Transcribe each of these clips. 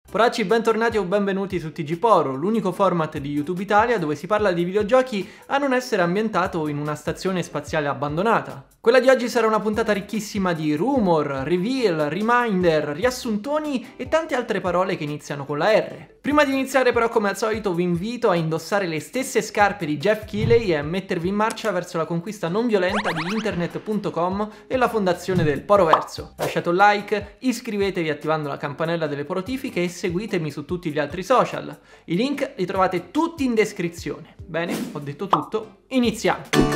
Poracci, bentornati o benvenuti su TGPoro, l'unico format di YouTube Italia dove si parla di videogiochi a non essere ambientato in una stazione spaziale abbandonata. Quella di oggi sarà una puntata ricchissima di rumor, reveal, reminder, riassuntoni e tante altre parole che iniziano con la R. Prima di iniziare però, come al solito, vi invito a indossare le stesse scarpe di Jeff Keighley e a mettervi in marcia verso la conquista non violenta di internet.com e la fondazione del Poroverso. Lasciate un like, iscrivetevi attivando la campanella delle notifiche e seguitemi su tutti gli altri social. I link li trovate tutti in descrizione. Bene, ho detto tutto, iniziamo!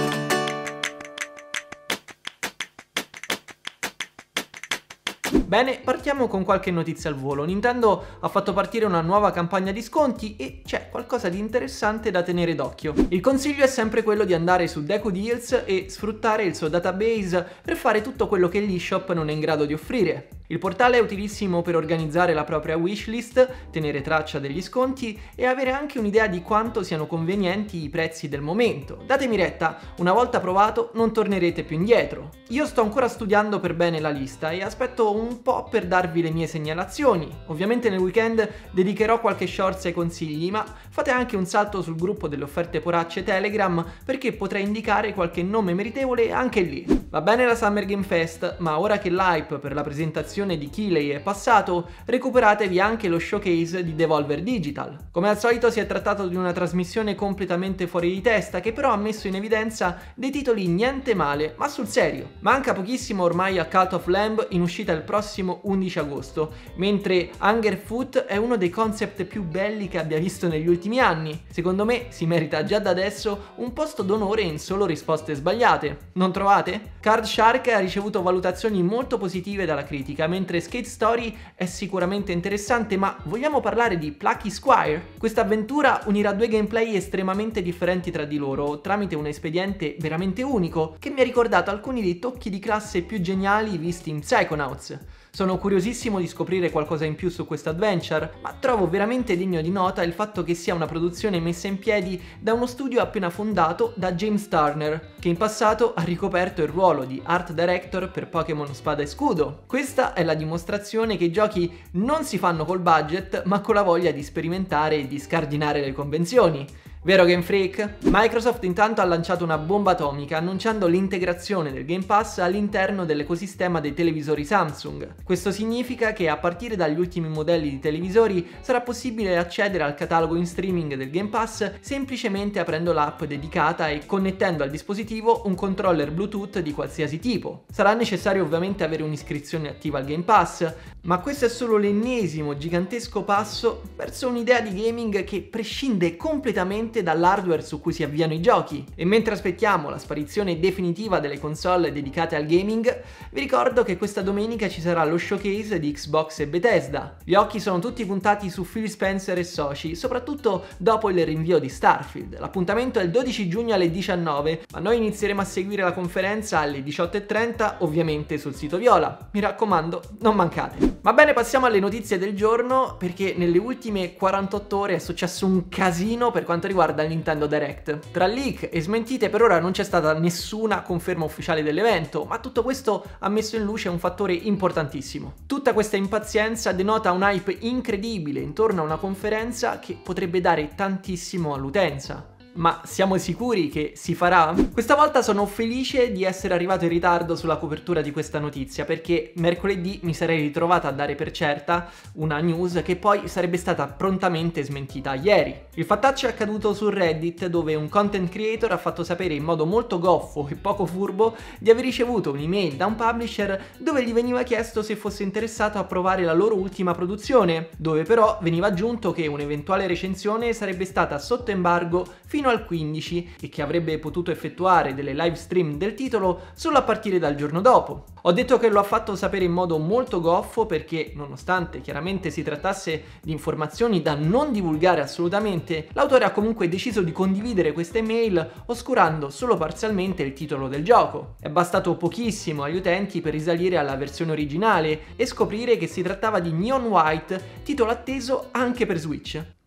Bene, partiamo con qualche notizia al volo. Nintendo ha fatto partire una nuova campagna di sconti e c'è qualcosa di interessante da tenere d'occhio. Il consiglio è sempre quello di andare su Deku Deals e sfruttare il suo database per fare tutto quello che l'eShop non è in grado di offrire. Il portale è utilissimo per organizzare la propria wishlist, tenere traccia degli sconti e avere anche un'idea di quanto siano convenienti i prezzi del momento. Datemi retta, una volta provato non tornerete più indietro. Io sto ancora studiando per bene la lista e aspetto un po' per darvi le mie segnalazioni. Ovviamente nel weekend dedicherò qualche shorts ai consigli, ma fate anche un salto sul gruppo delle offerte poracce Telegram perché potrei indicare qualche nome meritevole anche lì. Va bene la Summer Game Fest, ma ora che l'hype per la presentazione di Keighley è passato, recuperatevi anche lo showcase di Devolver Digital. Come al solito si è trattato di una trasmissione completamente fuori di testa che però ha messo in evidenza dei titoli niente male, ma sul serio. Manca pochissimo ormai a Cult of Lamb, in uscita il prossimo 11 agosto, mentre Hungerfoot è uno dei concept più belli che abbia visto negli ultimi anni. Secondo me si merita già da adesso un posto d'onore in solo risposte sbagliate. Non trovate? Card Shark ha ricevuto valutazioni molto positive dalla critica, mentre Skate Story è sicuramente interessante, ma vogliamo parlare di Plucky Squire? Questa avventura unirà due gameplay estremamente differenti tra di loro, tramite un espediente veramente unico, che mi ha ricordato alcuni dei tocchi di classe più geniali visti in Psychonauts. Sono curiosissimo di scoprire qualcosa in più su questo adventure, ma trovo veramente degno di nota il fatto che sia una produzione messa in piedi da uno studio appena fondato da James Turner, che in passato ha ricoperto il ruolo di Art Director per Pokémon Spada e Scudo. Questa è la dimostrazione che i giochi non si fanno col budget, ma con la voglia di sperimentare e di scardinare le convenzioni. Vero Game Freak? Microsoft intanto ha lanciato una bomba atomica annunciando l'integrazione del Game Pass all'interno dell'ecosistema dei televisori Samsung. Questo significa che a partire dagli ultimi modelli di televisori sarà possibile accedere al catalogo in streaming del Game Pass semplicemente aprendo l'app dedicata e connettendo al dispositivo un controller Bluetooth di qualsiasi tipo. Sarà necessario ovviamente avere un'iscrizione attiva al Game Pass, ma questo è solo l'ennesimo gigantesco passo verso un'idea di gaming che prescinde completamente dall'hardware su cui si avviano i giochi. E mentre aspettiamo la sparizione definitiva delle console dedicate al gaming, vi ricordo che questa domenica ci sarà lo showcase di Xbox e Bethesda. Gli occhi sono tutti puntati su Phil Spencer e soci, soprattutto dopo il rinvio di Starfield. L'appuntamento è il 12 giugno alle 19, ma noi inizieremo a seguire la conferenza alle 18:30, ovviamente sul sito Viola. Mi raccomando, non mancate. Va bene, passiamo alle notizie del giorno, perché nelle ultime 48 ore è successo un casino per quanto riguarda il Nintendo Direct. Tra leak e smentite per ora non c'è stata nessuna conferma ufficiale dell'evento, ma tutto questo ha messo in luce un fattore importantissimo. Tutta questa impazienza denota un hype incredibile intorno a una conferenza che potrebbe dare tantissimo all'utenza. Ma siamo sicuri che si farà? Questa volta sono felice di essere arrivato in ritardo sulla copertura di questa notizia, perché mercoledì mi sarei ritrovata a dare per certa una news che poi sarebbe stata prontamente smentita ieri. Il fattaccio è accaduto su Reddit, dove un content creator ha fatto sapere in modo molto goffo e poco furbo di aver ricevuto un'email da un publisher dove gli veniva chiesto se fosse interessato a provare la loro ultima produzione, dove però veniva aggiunto che un'eventuale recensione sarebbe stata sotto embargo fino al 15 e che avrebbe potuto effettuare delle live stream del titolo solo a partire dal giorno dopo. Ho detto che lo ha fatto sapere in modo molto goffo perché, nonostante chiaramente si trattasse di informazioni da non divulgare assolutamente, l'autore ha comunque deciso di condividere queste mail oscurando solo parzialmente il titolo del gioco. È bastato pochissimo agli utenti per risalire alla versione originale e scoprire che si trattava di Neon White, titolo atteso anche per Switch.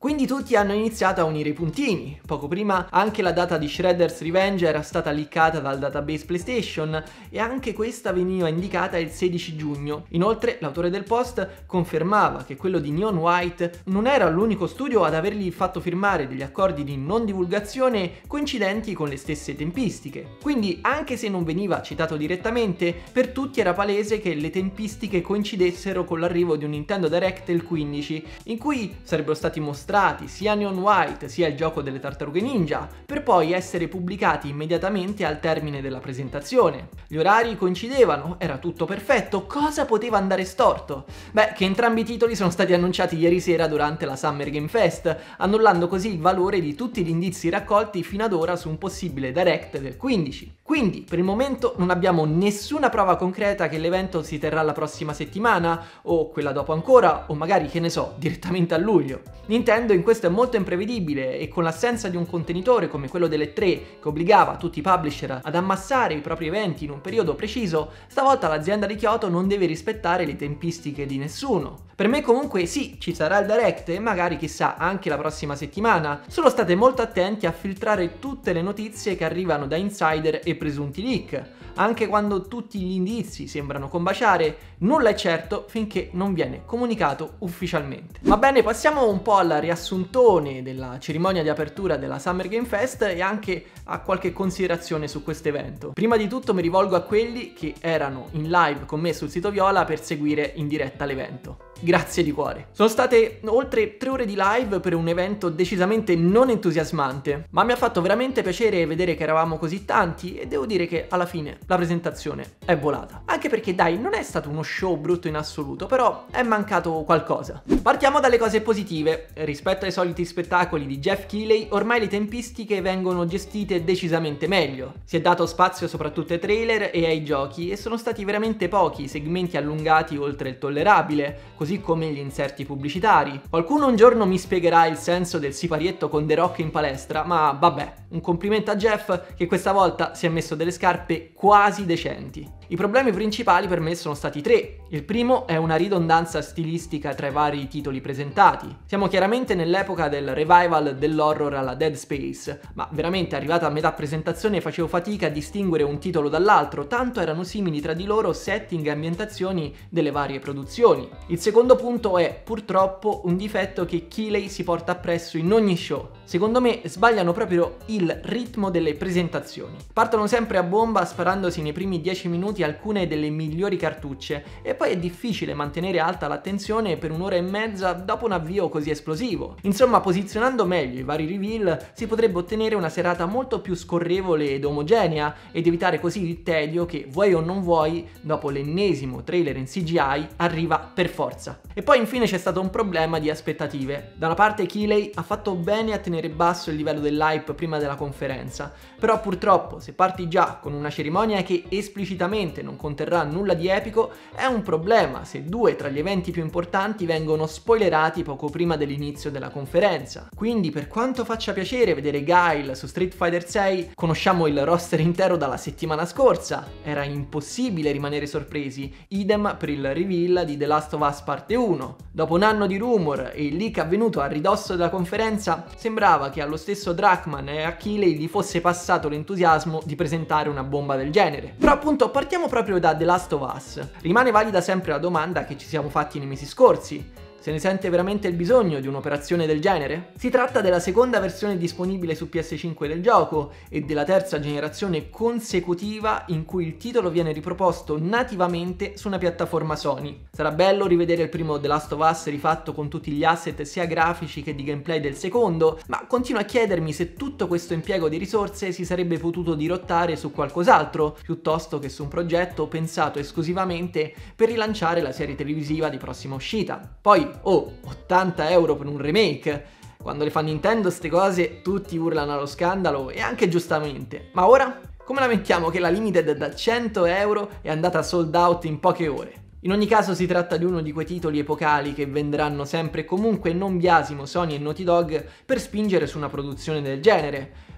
Quindi tutti hanno iniziato a unire i puntini. Poco prima anche la data di Shredder's Revenge era stata leakata dal database PlayStation e anche questa veniva indicata il 16 giugno. Inoltre l'autore del post confermava che quello di Neon White non era l'unico studio ad avergli fatto firmare degli accordi di non divulgazione coincidenti con le stesse tempistiche. Quindi anche se non veniva citato direttamente, per tutti era palese che le tempistiche coincidessero con l'arrivo di un Nintendo Direct il 15, in cui sarebbero stati mostrati sia Neon White sia il gioco delle Tartarughe Ninja, per poi essere pubblicati immediatamente al termine della presentazione. Gli orari coincidevano, era tutto perfetto, cosa poteva andare storto? Beh, che entrambi i titoli sono stati annunciati ieri sera durante la Summer Game Fest, annullando così il valore di tutti gli indizi raccolti fino ad ora su un possibile Direct del 15. Quindi, per il momento non abbiamo nessuna prova concreta che l'evento si terrà la prossima settimana, o quella dopo ancora, o magari, che ne so, direttamente a luglio. Nintendo in questo è molto imprevedibile e con l'assenza di un contenitore come quello delle 3 che obbligava tutti i publisher ad ammassare i propri eventi in un periodo preciso, stavolta l'azienda di Kyoto non deve rispettare le tempistiche di nessuno. Per me comunque sì, ci sarà il Direct e magari chissà anche la prossima settimana, solo state molto attenti a filtrare tutte le notizie che arrivano da insider e presunti leak. Anche quando tutti gli indizi sembrano combaciare, nulla è certo finché non viene comunicato ufficialmente. Va bene, passiamo un po' al riassuntone della cerimonia di apertura della Summer Game Fest e anche a qualche considerazione su questo evento. Prima di tutto mi rivolgo a quelli che erano in live con me sul sito Viola per seguire in diretta l'evento. Grazie di cuore. Sono state oltre 3 ore di live per un evento decisamente non entusiasmante, ma mi ha fatto veramente piacere vedere che eravamo così tanti e devo dire che alla fine la presentazione è volata. Anche perché dai, non è stato uno show brutto in assoluto, però è mancato qualcosa. Partiamo dalle cose positive. Rispetto ai soliti spettacoli di Geoff Keighley, ormai le tempistiche vengono gestite decisamente meglio. Si è dato spazio soprattutto ai trailer e ai giochi e sono stati veramente pochi i segmenti allungati oltre il tollerabile, così come gli inserti pubblicitari. Qualcuno un giorno mi spiegherà il senso del siparietto con The Rock in palestra, ma vabbè, un complimento a Jeff che questa volta si è messo delle scarpe quasi decenti. I problemi principali per me sono stati 3. Il primo è una ridondanza stilistica tra i vari titoli presentati. Siamo chiaramente nell'epoca del revival dell'horror alla Dead Space, ma veramente arrivata a metà presentazione facevo fatica a distinguere un titolo dall'altro, tanto erano simili tra di loro setting e ambientazioni delle varie produzioni. Il secondo punto è, purtroppo, un difetto che Keighley si porta appresso in ogni show. Secondo me sbagliano proprio il ritmo delle presentazioni. Partono sempre a bomba sparandosi nei primi 10 minuti alcune delle migliori cartucce e poi è difficile mantenere alta l'attenzione per un'ora e mezza dopo un avvio così esplosivo. Insomma, posizionando meglio i vari reveal si potrebbe ottenere una serata molto più scorrevole ed omogenea ed evitare così il tedio che, vuoi o non vuoi, dopo l'ennesimo trailer in CGI arriva per forza. E poi infine c'è stato un problema di aspettative. Da una parte Keighley ha fatto bene a tenere basso il livello dell'hype prima della conferenza, però purtroppo se parti già con una cerimonia che esplicitamente non conterrà nulla di epico, è un problema se 2 tra gli eventi più importanti vengono spoilerati poco prima dell'inizio della conferenza. Quindi, per quanto faccia piacere vedere Guile su Street Fighter 6, conosciamo il roster intero dalla settimana scorsa, era impossibile rimanere sorpresi, idem per il reveal di The Last of Us Parte 1. Dopo un anno di rumor e il leak avvenuto a ridosso della conferenza, sembrava che allo stesso Druckmann e a Keighley gli fosse passato l'entusiasmo di presentare una bomba del genere. Però appunto partiamo proprio da The Last of Us. Rimane valida sempre la domanda che ci siamo fatti nei mesi scorsi. Se ne sente veramente il bisogno di un'operazione del genere? Si tratta della seconda versione disponibile su PS5 del gioco e della terza generazione consecutiva in cui il titolo viene riproposto nativamente su una piattaforma Sony. Sarà bello rivedere il primo The Last of Us rifatto con tutti gli asset sia grafici che di gameplay del secondo, ma continuo a chiedermi se tutto questo impiego di risorse si sarebbe potuto dirottare su qualcos'altro, piuttosto che su un progetto pensato esclusivamente per rilanciare la serie televisiva di prossima uscita. Poi, 80 euro per un remake. Quando le fa Nintendo ste cose tutti urlano allo scandalo e anche giustamente. Ma ora? Come la mettiamo che la limited da 100 euro è andata sold out in poche ore? In ogni caso si tratta di uno di quei titoli epocali che venderanno sempre e comunque non biasimo Sony e Naughty Dog per spingere su una produzione del genere.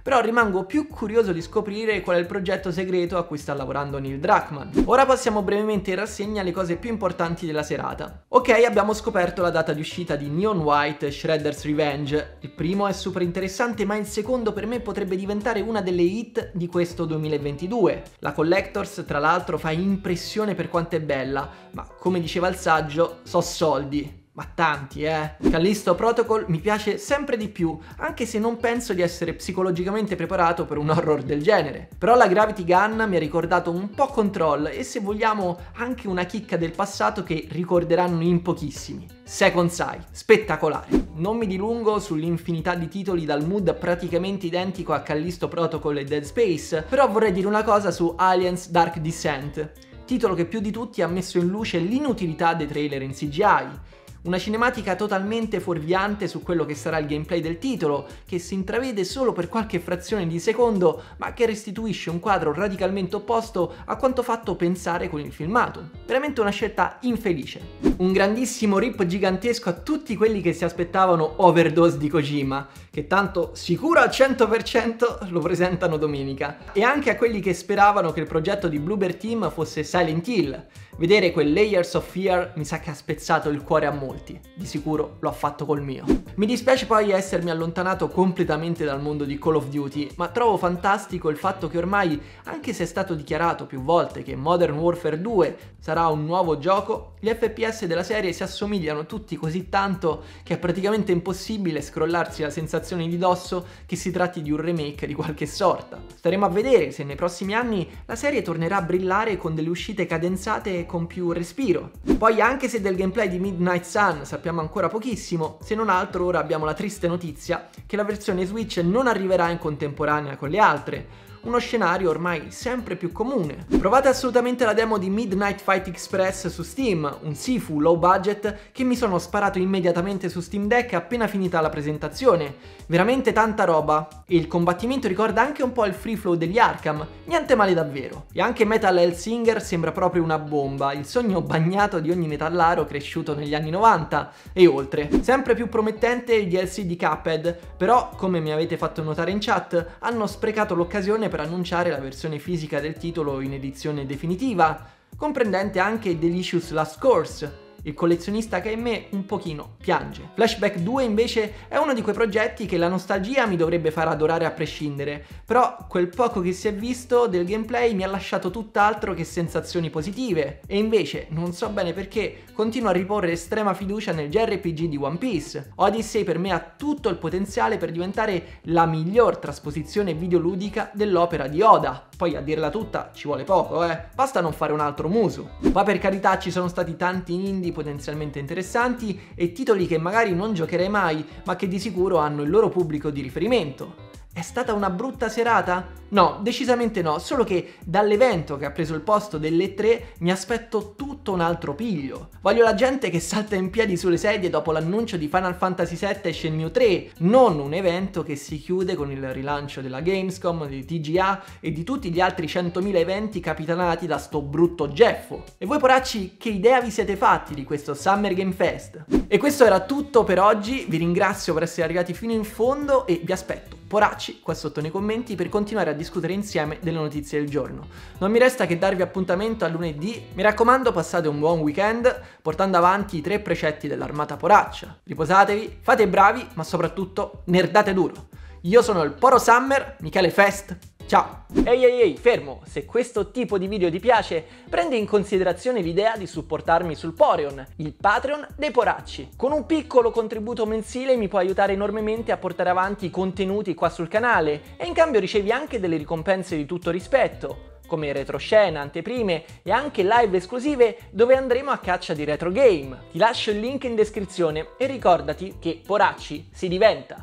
però rimango più curioso di scoprire qual è il progetto segreto a cui sta lavorando Neil Druckmann. Ora passiamo brevemente in rassegna le cose più importanti della serata. Ok, abbiamo scoperto la data di uscita di Neon White Shredder's Revenge. Il primo è super interessante, ma il secondo per me potrebbe diventare una delle hit di questo 2022. La Collectors tra l'altro fa impressione per quanto è bella, ma come diceva il saggio, so soldi. Ma tanti, Callisto Protocol mi piace sempre di più, anche se non penso di essere psicologicamente preparato per un horror del genere. Però la Gravity Gun mi ha ricordato un po' Control e, se vogliamo, anche una chicca del passato che ricorderanno in pochissimi. Second Sight, spettacolare. Non mi dilungo sull'infinità di titoli dal mood praticamente identico a Callisto Protocol e Dead Space, però vorrei dire una cosa su Aliens Dark Descent, titolo che più di tutti ha messo in luce l'inutilità dei trailer in CGI. Una cinematica totalmente fuorviante su quello che sarà il gameplay del titolo, che si intravede solo per qualche frazione di secondo, ma che restituisce un quadro radicalmente opposto a quanto fatto pensare con il filmato. Veramente una scelta infelice. Un grandissimo rip gigantesco a tutti quelli che si aspettavano Overdose di Kojima, che tanto sicuro al 100% lo presentano domenica, e anche a quelli che speravano che il progetto di Bloober Team fosse Silent Hill. Vedere quel Layers of Fear mi sa che ha spezzato il cuore a molti, di sicuro lo ha fatto col mio. Mi dispiace poi essermi allontanato completamente dal mondo di Call of Duty, ma trovo fantastico il fatto che ormai, anche se è stato dichiarato più volte che Modern Warfare 2 sarà un nuovo gioco, gli FPS della serie si assomigliano tutti così tanto che è praticamente impossibile scrollarsi la sensazione di dosso che si tratti di un remake di qualche sorta. Staremo a vedere se nei prossimi anni la serie tornerà a brillare con delle uscite cadenzate con più respiro. Poi, anche se del gameplay di Midnight Sun sappiamo ancora pochissimo, se non altro ora abbiamo la triste notizia che la versione Switch non arriverà in contemporanea con le altre. Uno scenario ormai sempre più comune. Provate assolutamente la demo di Midnight Fight Express su Steam, un Sifu low budget che mi sono sparato immediatamente su Steam Deck appena finita la presentazione. Veramente tanta roba, e il combattimento ricorda anche un po' il free flow degli Arkham, niente male davvero. E anche Metal Hellsinger sembra proprio una bomba, il sogno bagnato di ogni metallaro cresciuto negli anni 90 e oltre. Sempre più promettente il DLC di Cuphead, però come mi avete fatto notare in chat, hanno sprecato l'occasione per annunciare la versione fisica del titolo in edizione definitiva, comprendente anche Delicious Last Course. Il collezionista che in me un pochino piange. Flashback 2 invece è uno di quei progetti che la nostalgia mi dovrebbe far adorare a prescindere, però quel poco che si è visto del gameplay mi ha lasciato tutt'altro che sensazioni positive, e invece, non so bene perché, continuo a riporre estrema fiducia nel JRPG di One Piece. Odyssey per me ha tutto il potenziale per diventare la miglior trasposizione videoludica dell'opera di Oda. Poi a dirla tutta ci vuole poco, basta non fare un altro Musu. Ma per carità ci sono stati tanti indie potenzialmente interessanti e titoli che magari non giocherei mai, ma che di sicuro hanno il loro pubblico di riferimento. È stata una brutta serata? No, decisamente no, solo che dall'evento che ha preso il posto delle 3 mi aspetto tutto un altro piglio. Voglio la gente che salta in piedi sulle sedie dopo l'annuncio di Final Fantasy VII e Shenmue 3, non un evento che si chiude con il rilancio della Gamescom, di TGA e di tutti gli altri 100.000 eventi capitanati da sto brutto Geffo. E voi poracci, che idea vi siete fatti di questo Summer Game Fest? E questo era tutto per oggi, vi ringrazio per essere arrivati fino in fondo e vi aspetto, poracci, qua sotto nei commenti per continuare a discutere insieme delle notizie del giorno. Non mi resta che darvi appuntamento a lunedì. Mi raccomando, passate un buon weekend portando avanti i 3 precetti dell'armata poraccia. Riposatevi, fate i bravi, ma soprattutto nerdate duro. Io sono il Poro Summer, Michele Fest. Ciao! Ehi, fermo! Se questo tipo di video ti piace, prendi in considerazione l'idea di supportarmi sul Poreon, il Patreon dei poracci. Con un piccolo contributo mensile mi puoi aiutare enormemente a portare avanti i contenuti qua sul canale e in cambio ricevi anche delle ricompense di tutto rispetto, come retroscena, anteprime e anche live esclusive dove andremo a caccia di retro game. Ti lascio il link in descrizione e ricordati che poracci si diventa!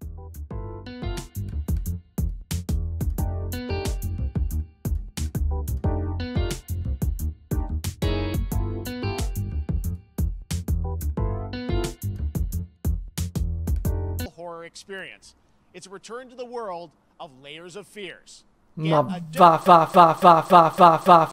Horror experience. It's a return to the world of Layers of Fears. Ma va.